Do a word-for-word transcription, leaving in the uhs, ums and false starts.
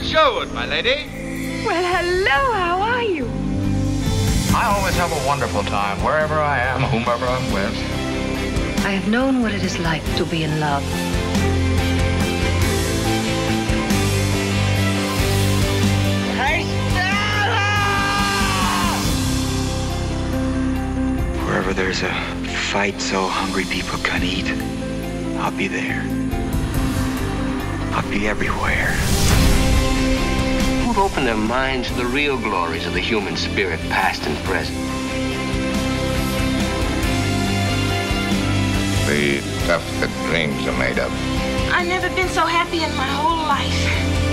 Sherwood, my lady. Well, hello, how are you? I always have a wonderful time, wherever I am, whomever I'm with. I have known what it is like to be in love. Hey, Stella! Wherever there's a fight so hungry people can eat, I'll be there. I'll be everywhere. Who'd open their minds to the real glories of the human spirit, past and present? The stuff that dreams are made of. I've never been so happy in my whole life.